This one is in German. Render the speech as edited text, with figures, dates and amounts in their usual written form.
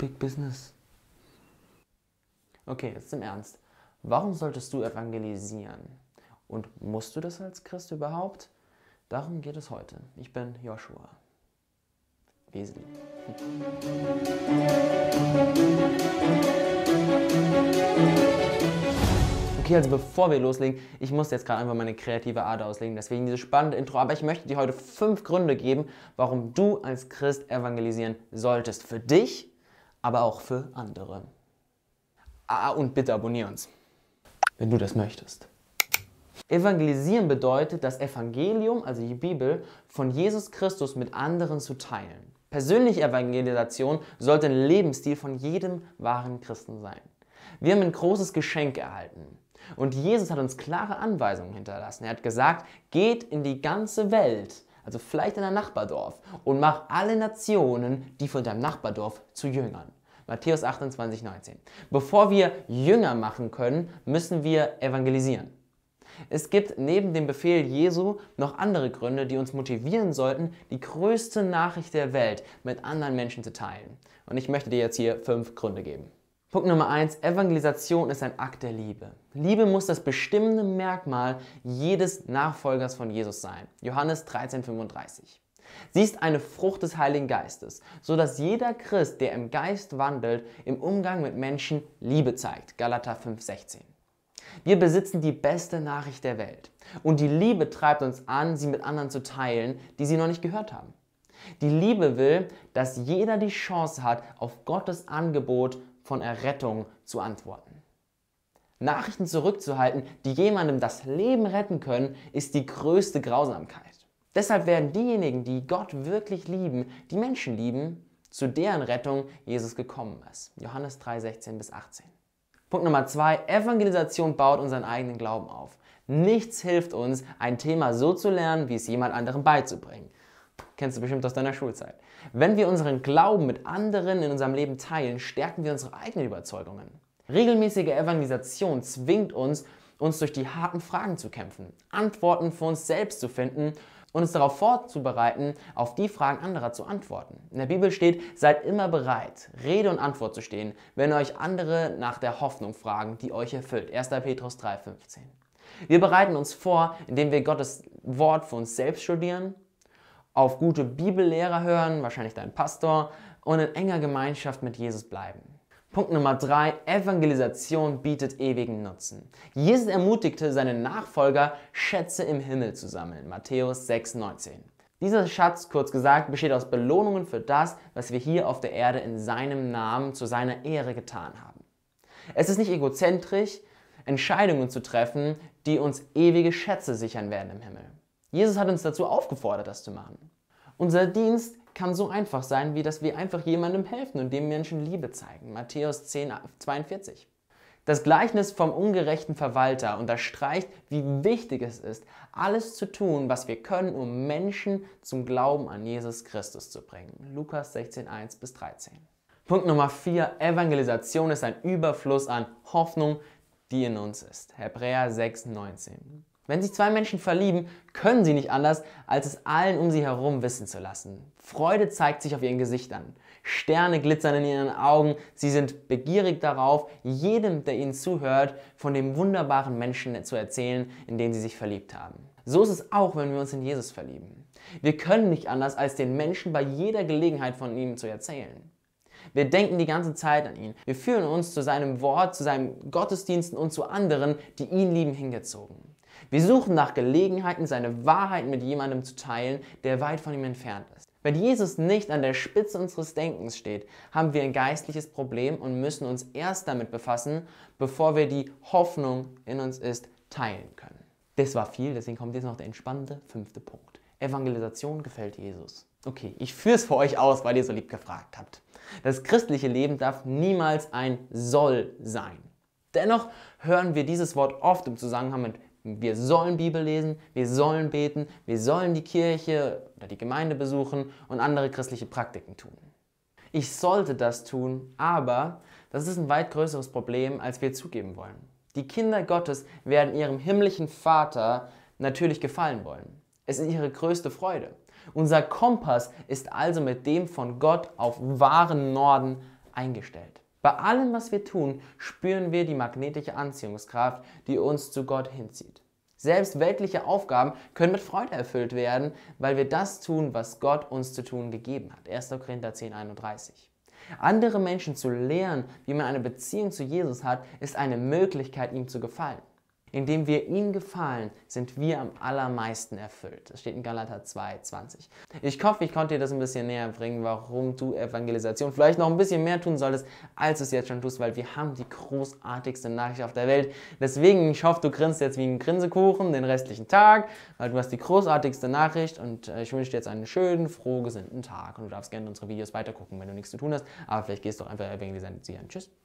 Big Business. Okay, jetzt im Ernst. Warum solltest du evangelisieren? Und musst du das als Christ überhaupt? Darum geht es heute. Ich bin Joshua Wesley. Okay, also bevor wir loslegen, ich muss jetzt gerade einfach meine kreative Ader auslegen, deswegen dieses spannende Intro, aber ich möchte dir heute 5 Gründe geben, warum du als Christ evangelisieren solltest. Für dich, aber auch für andere. Und bitte abonniere uns, wenn du das möchtest. Evangelisieren bedeutet, das Evangelium, also die Bibel, von Jesus Christus mit anderen zu teilen. Persönliche Evangelisation sollte ein Lebensstil von jedem wahren Christen sein. Wir haben ein großes Geschenk erhalten. Und Jesus hat uns klare Anweisungen hinterlassen. Er hat gesagt, geht in die ganze Welt, also vielleicht in ein Nachbardorf, und mach alle Nationen, die von deinem Nachbardorf, zu Jüngern. Matthäus 28, 19. Bevor wir Jünger machen können, müssen wir evangelisieren. Es gibt neben dem Befehl Jesu noch andere Gründe, die uns motivieren sollten, die größte Nachricht der Welt mit anderen Menschen zu teilen. Und ich möchte dir jetzt hier 5 Gründe geben. Punkt Nummer 1, Evangelisation ist ein Akt der Liebe. Liebe muss das bestimmende Merkmal jedes Nachfolgers von Jesus sein. Johannes 13,35. Sie ist eine Frucht des Heiligen Geistes, sodass jeder Christ, der im Geist wandelt, im Umgang mit Menschen Liebe zeigt. Galater 5,16. Wir besitzen die beste Nachricht der Welt. Und die Liebe treibt uns an, sie mit anderen zu teilen, die sie noch nicht gehört haben. Die Liebe will, dass jeder die Chance hat, auf Gottes Angebot von Errettung zu antworten. Nachrichten zurückzuhalten, die jemandem das Leben retten können, ist die größte Grausamkeit. Deshalb werden diejenigen, die Gott wirklich lieben, die Menschen lieben, zu deren Rettung Jesus gekommen ist. Johannes 3, 16-18. Punkt Nummer 2, Evangelisation baut unseren eigenen Glauben auf. Nichts hilft uns, ein Thema so zu lernen, wie es jemand anderem beizubringen. Kennst du bestimmt aus deiner Schulzeit. Wenn wir unseren Glauben mit anderen in unserem Leben teilen, stärken wir unsere eigenen Überzeugungen. Regelmäßige Evangelisation zwingt uns, durch die harten Fragen zu kämpfen, Antworten für uns selbst zu finden und uns darauf vorzubereiten, auf die Fragen anderer zu antworten. In der Bibel steht, seid immer bereit, Rede und Antwort zu stehen, wenn euch andere nach der Hoffnung fragen, die euch erfüllt. 1. Petrus 3, 15. Wir bereiten uns vor, indem wir Gottes Wort für uns selbst studieren, auf gute Bibellehrer hören, wahrscheinlich dein Pastor, und in enger Gemeinschaft mit Jesus bleiben. Punkt Nummer 3, Evangelisation bietet ewigen Nutzen. Jesus ermutigte seine Nachfolger, Schätze im Himmel zu sammeln. Matthäus 6, 19. Dieser Schatz, kurz gesagt, besteht aus Belohnungen für das, was wir hier auf der Erde in seinem Namen zu seiner Ehre getan haben. Es ist nicht egozentrisch, Entscheidungen zu treffen, die uns ewige Schätze sichern werden im Himmel. Jesus hat uns dazu aufgefordert, das zu machen. Unser Dienst kann so einfach sein, wie dass wir einfach jemandem helfen und dem Menschen Liebe zeigen. Matthäus 10, 42. Das Gleichnis vom ungerechten Verwalter unterstreicht, wie wichtig es ist, alles zu tun, was wir können, um Menschen zum Glauben an Jesus Christus zu bringen. Lukas 16, 1-13. Punkt Nummer 4. Evangelisation ist ein Überfluss an Hoffnung, die in uns ist. Hebräer 6, 19. Wenn sich 2 Menschen verlieben, können sie nicht anders, als es allen um sie herum wissen zu lassen. Freude zeigt sich auf ihren Gesichtern. Sterne glitzern in ihren Augen. Sie sind begierig darauf, jedem, der ihnen zuhört, von dem wunderbaren Menschen zu erzählen, in den sie sich verliebt haben. So ist es auch, wenn wir uns in Jesus verlieben. Wir können nicht anders, als den Menschen bei jeder Gelegenheit von ihm zu erzählen. Wir denken die ganze Zeit an ihn. Wir fühlen uns zu seinem Wort, zu seinen Gottesdiensten und zu anderen, die ihn lieben, hingezogen. Wir suchen nach Gelegenheiten, seine Wahrheit mit jemandem zu teilen, der weit von ihm entfernt ist. Wenn Jesus nicht an der Spitze unseres Denkens steht, haben wir ein geistliches Problem und müssen uns erst damit befassen, bevor wir die Hoffnung in uns ist, teilen können. Das war viel, deswegen kommt jetzt noch der entspannende 5. Punkt. Evangelisation gefällt Jesus. Okay, ich führe es für euch aus, weil ihr so lieb gefragt habt. Das christliche Leben darf niemals ein Soll sein. Dennoch hören wir dieses Wort oft im Zusammenhang mit wir sollen Bibel lesen, wir sollen beten, wir sollen die Kirche oder die Gemeinde besuchen und andere christliche Praktiken tun. Ich sollte das tun, aber das ist ein weit größeres Problem, als wir zugeben wollen. Die Kinder Gottes werden ihrem himmlischen Vater natürlich gefallen wollen. Es ist ihre größte Freude. Unser Kompass ist also mit dem von Gott auf wahren Norden eingestellt. Bei allem, was wir tun, spüren wir die magnetische Anziehungskraft, die uns zu Gott hinzieht. Selbst weltliche Aufgaben können mit Freude erfüllt werden, weil wir das tun, was Gott uns zu tun gegeben hat. 1. Korinther 10,31. Andere Menschen zu lehren, wie man eine Beziehung zu Jesus hat, ist eine Möglichkeit, ihm zu gefallen. Indem wir ihm gefallen, sind wir am allermeisten erfüllt. Das steht in Galater 2,20. Ich hoffe, ich konnte dir das ein bisschen näher bringen, warum du Evangelisation vielleicht noch ein bisschen mehr tun solltest, als du es jetzt schon tust, weil wir haben die großartigste Nachricht auf der Welt. Deswegen, ich hoffe, du grinst jetzt wie ein Grinsekuchen den restlichen Tag, weil du hast die großartigste Nachricht und ich wünsche dir jetzt einen schönen, frohgesinnten Tag. Und du darfst gerne unsere Videos weitergucken, wenn du nichts zu tun hast, aber vielleicht gehst du auch einfach evangelisieren. Tschüss.